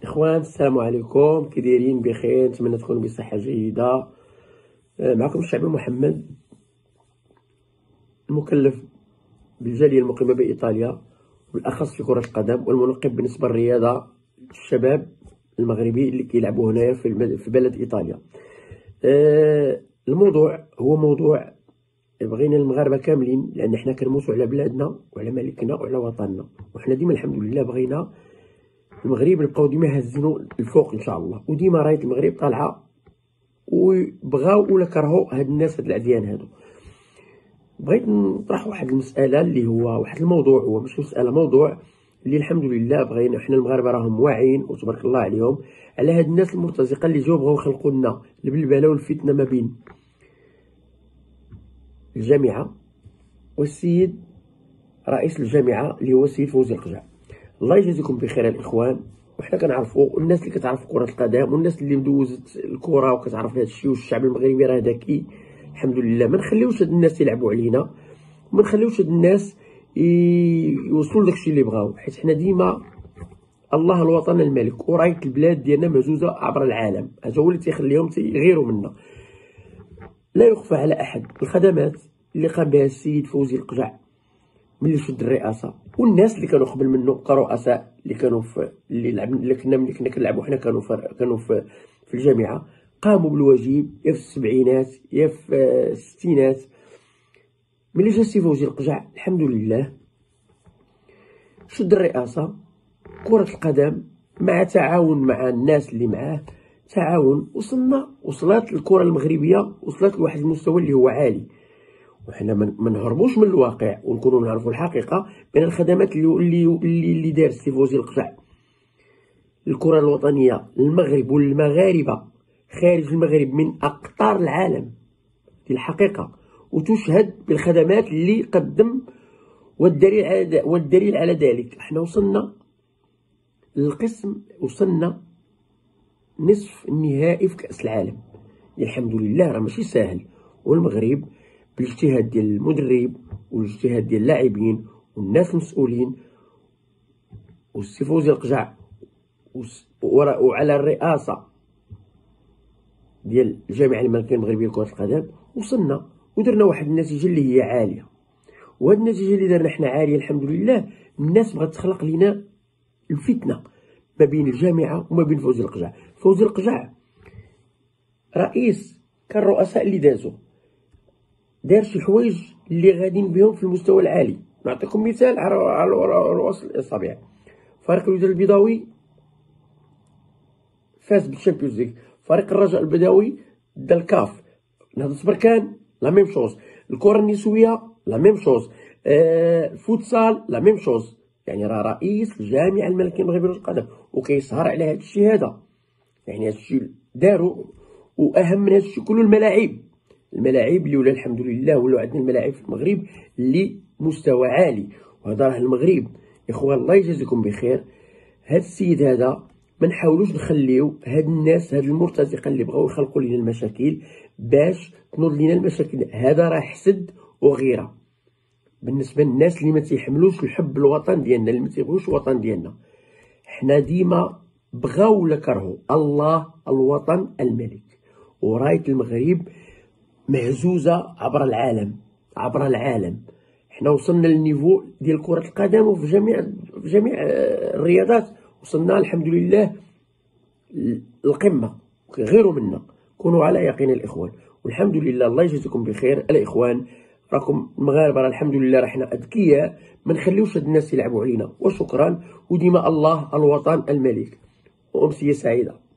اخوان السلام عليكم، كي دايرين؟ بخير، نتمنى تكونوا بصحه جيده. معكم الشعبي محمد، المكلف بالجاليه المقيمه بايطاليا، بالاخص في كره القدم، والمنقب بالنسبه للرياضه الشباب المغربي اللي كيلعبوا هنايا في بلد ايطاليا. الموضوع هو موضوع بغينا المغاربه كاملين، لان حنا كنموتوا على بلادنا وعلى ملكنا وعلى وطننا، وحنا ديما الحمد لله بغينا المغرب نبقاو ديما هازينو الفوق ان شاء الله، وديما رايه المغرب طالعه، وبغاو ولا كرهوا هاد الناس هاد العديان هادو. بغيت نطرح واحد المساله اللي هو واحد الموضوع، هو مش مساله، موضوع اللي الحمد لله بغينا حنا المغاربه راهم واعيين وتبارك الله عليهم على هاد الناس المرتزقه اللي جاو بغاو يخلقوا لنا البلبله والفتنه ما بين الجامعه والسيد رئيس الجامعه اللي هو السيد فوزي القجع. الله يجازيكم بخير الاخوان. وحنا كنعرفوا الناس اللي كتعرف كره القدم والناس اللي مدوزت الكره وكتعرف هذا الشيء، والشعب المغربي راه ذكي الحمد لله. ما نخليوش هاد الناس يلعبوا علينا، وما نخليوش هاد الناس يوصلوا لداكشي اللي بغاو، حيت حنا ديما الله الوطن الملك، ورايه البلاد ديالنا مهزوزه عبر العالم. هذا هو اللي تيخليهم يغيروا منا. لا يخفى على احد الخدمات اللي قام بها السيد فوزي القجع ملي شد الرئاسه، والناس اللي كانوا قبل منه كرؤساء اللي كانوا في اللي كنا كنلعبوا حنا، كانوا في الجامعه، قاموا بالواجب يا في السبعينات يا في الستينات. ملي جا السي فوزي القجع الحمد لله شد الرئاسه، كره القدم مع تعاون مع الناس اللي معاه، تعاون وصلت الكره المغربيه، وصلت لواحد المستوى اللي هو عالي. وحنا ما نهربوش من الواقع، ونكونوا نعرفوا الحقيقه بين الخدمات اللي دار السي فوزي القجع الكره الوطنيه للمغرب والمغاربه خارج المغرب من اقطار العالم. دي الحقيقه، وتشهد بالخدمات اللي قدم، والدليل على ذلك احنا وصلنا للقسم، وصلنا نصف النهائي في كاس العالم. الحمد لله راه ماشي ساهل، والمغرب بالاجتهاد ديال المدرب والاجتهاد ديال اللاعبين والناس المسؤولين والسي فوزي القجع وعلى الرئاسه ديال الجامعه الملكيه المغربيه لكره القدم، وصلنا ودرنا واحد النتيجه اللي هي عاليه. وهاد النتيجه اللي درنا حنا عاليه الحمد لله. الناس بغات تخلق لنا الفتنه ما بين الجامعه وما بين فوزي القجع. فوزي القجع رئيس كان الرؤساء اللي دار شي حوايج اللي غاديين بهم في المستوى العالي. نعطيكم مثال على رؤوس الاصابع. فريق الوداد البيضاوي فاز بالشامبيونز ليغ، فريق الرجاء البيضاوي دا الكاف، نهضة بركان لا ميم شوز، الكره النسويه لا ميم شوز، الفوتسال لا ميم شوز. يعني راه رئيس الجامعه الملكيه المغربيه لكره القدم وكيسهر على هذا الشيء هذا. يعني هذا الشيء داروا. واهم من هذا الشيء كله الملاعب اللي ولا الحمد لله ولاو عندنا الملاعب في المغرب اللي مستوى عالي. وهذا راه المغرب اخوان، الله يجازيكم بخير. هذا السيد هذا ما نحاولوش نخليو هاد الناس هاد المرتزقه اللي بغاو يخلقوا لنا المشاكل باش تنوض لنا المشاكل. هذا راه حسد وغيره بالنسبه للناس اللي ما تيحملوش الحب الوطن ديالنا، اللي ما تيبغوش الوطن ديالنا. حنا ديما بغاو ولا كرهوا الله الوطن الملك، ورايه المغرب مهزوزه عبر العالم. حنا وصلنا للنيفو ديال كره القدم، وفي جميع الرياضات وصلنا الحمد لله القمه، غيروا منا. كونوا على يقين الاخوان، والحمد لله. الله يجزيكم بخير الاخوان. راكم المغاربه الحمد لله، راه حنا اذكياء، ما نخليوش هاد الناس يلعبوا علينا. وشكرا، وديما الله الوطن الملك، وامسيه سعيده.